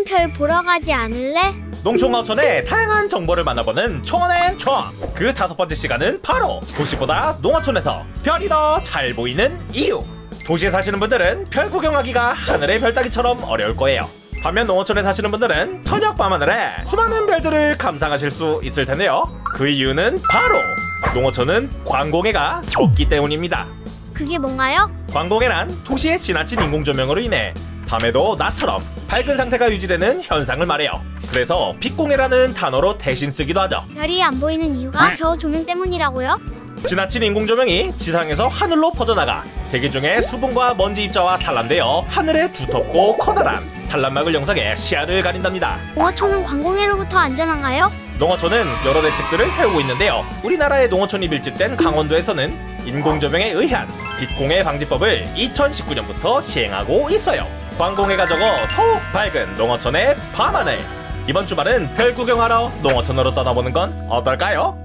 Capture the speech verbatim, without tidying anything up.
오늘은 별 보러 가지 않을래? 농촌어촌의 다양한 정보를 만나보는 촌앤촌. 그 다섯 번째 시간은 바로 도시보다 농어촌에서 별이 더 잘 보이는 이유. 도시에 사시는 분들은 별 구경하기가 하늘의 별 따기처럼 어려울 거예요. 반면 농어촌에 사시는 분들은 저녁 밤하늘에 수많은 별들을 감상하실 수 있을 텐데요. 그 이유는 바로 농어촌은 광공해가 적기 때문입니다. 그게 뭔가요? 광공해란 도시의 지나친 인공조명으로 인해 밤에도 낮처럼 밝은 상태가 유지되는 현상을 말해요. 그래서 빛공해라는 단어로 대신 쓰기도 하죠. 별이 안 보이는 이유가 겨우 조명 때문이라고요? 지나친 인공조명이 지상에서 하늘로 퍼져나가 대기 중에 수분과 먼지 입자와 산란되어 하늘에 두텁고 커다란 산란막을 형성해 시야를 가린답니다. 농어촌은 광공해로부터 안전한가요? 농어촌은 여러 대책들을 세우고 있는데요. 우리나라의 농어촌이 밀집된 강원도에서는 인공조명에 의한 빛공해 방지법을 이천십구 년부터 시행하고 있어요. 광공해가 적어 더욱 밝은 농어촌의 밤하늘. 이번 주말은 별 구경하러 농어촌으로 떠나보는 건 어떨까요?